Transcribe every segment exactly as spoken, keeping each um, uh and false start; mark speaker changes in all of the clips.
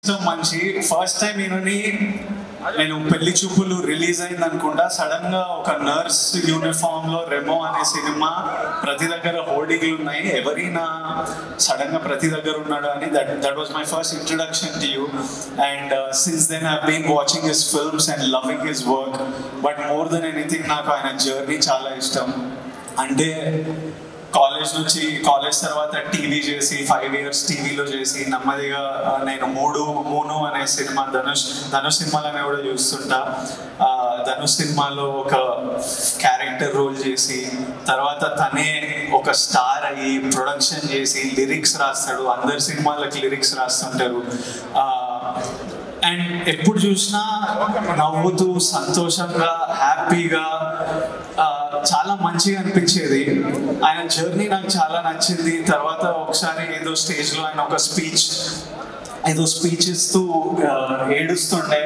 Speaker 1: మంచి first time ఈయనని నేను పెళ్లి చూపులు రిలీజ్ అయింది అనుకుంటా, సడన్ గా ఒక నర్స్ యూనిఫామ్ లో రెమో అనే సినిమా ప్రతి దగ్గర హోర్డింగ్లు ఉన్నాయి, ఎవరైనా సడన్ గా ప్రతి దగ్గర ఉన్నాడు అని. That that was my first introduction to you. And since then I been watching his films and loving his work. But more than anything నాకు ఆయన జర్నీ చాలా ఇష్టం. అంటే కాలేజ్ నుంచి కాలేజ్ తర్వాత టీవీ చేసి ఫైవ్ ఇయర్స్ టీవీలో చేసి నెమ్మదిగా నేను మూడు మూను అనే సినిమా ధనుష్ ధనుష్ సినిమాలోనే కూడా చూస్తుంటా. ధనుష్ సినిమాలో ఒక క్యారెక్టర్ రోల్ చేసి తర్వాత తనే ఒక స్టార్ అయ్యి ప్రొడక్షన్ చేసి లిరిక్స్ రాస్తాడు, అందరి సినిమాలకి లిరిక్స్ రాస్తుంటారు. అండ్ ఎప్పుడు చూసినా నవ్వుతూ సంతోషంగా హ్యాపీగా చాలా మంచిగా అనిపించేది. ఆయన జర్నీ నాకు చాలా నచ్చింది. తర్వాత ఒకసారి ఏదో స్టేజ్లో ఆయన ఒక స్పీచ్ ఏదో స్పీచ్ ఇస్తూ ఏడుస్తుండే.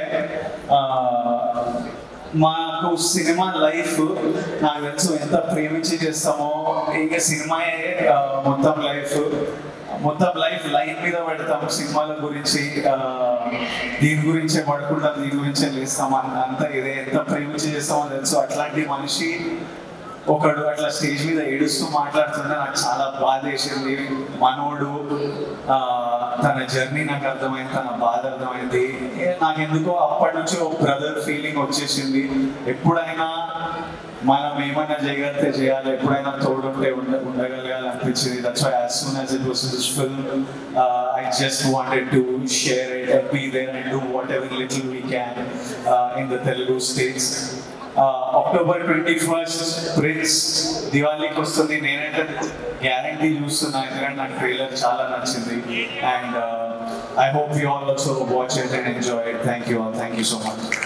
Speaker 1: మాకు సినిమా లైఫ్ నాకు తెలుసు ఎంత ప్రేమించి చేస్తామో, ఇంకా సినిమాయే మొత్తం లైఫ్ మొత్తం లైఫ్ లైన్ మీద పెడతాం. సినిమాల గురించి దీని గురించే పడుకుంటాం, దీని గురించే లేస్తాం, అంతా ఇదే ఎంత ప్రేమించి చేస్తామో తెలుసు. అట్లాంటి మనిషి ఒకడు అట్లా స్టేజ్ మీద ఏడుస్తూ మాట్లాడుతుంటే నాకు చాలా బాధ వేసింది. మనోడు తన జర్నీ నాకు అర్థమైంది, తన బాధ అర్థమైంది. నాకెందుకో అప్పటి నుంచి ఒక బ్రదర్ ఫీలింగ్ వచ్చేసింది. ఎప్పుడైనా మనం ఏమైనా చేయగలిగితే చేయాలి, ఎప్పుడైనా తోడుంటే ఉండ ఉండగలగాలి అనిపించింది. That's why as soon as it was this film I just wanted to share it and be there and do whatever little we can in the Telugu states. October twenty first Prince దివాళీకి వస్తుంది. నేనైతే guarantee చూస్తున్నా, ఎందుకంటే నాకు trailer చాలా నచ్చింది. And I hope you all also watch it and enjoy it. Thank you all, thank you so much.